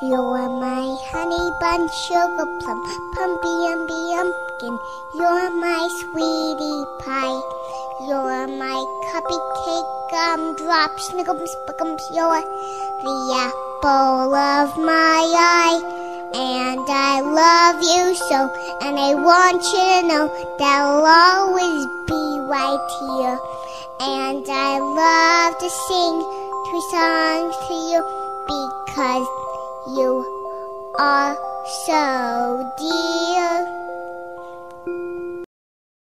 You're my honey bun, sugar plum, pumpy umby umpkin. You're my sweetie pie. You're my cupcake, gumdrop, snickums, spickums. You're the apple of my eye. And I love you so, and I want you to know that I'll always be right here. And I love to sing 2 songs to you because you are so dear.